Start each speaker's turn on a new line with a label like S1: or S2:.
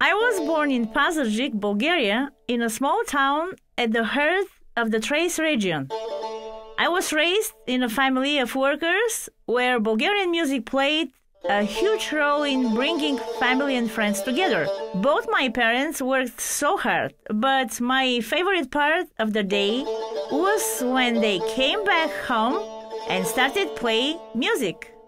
S1: I was born in Pazardzhik, Bulgaria, in a small town at the heart of the Thrace region. I was raised in a family of workers where Bulgarian music played a huge role in bringing family and friends together. Both my parents worked so hard, but my favorite part of the day was when they came back home and started playing music.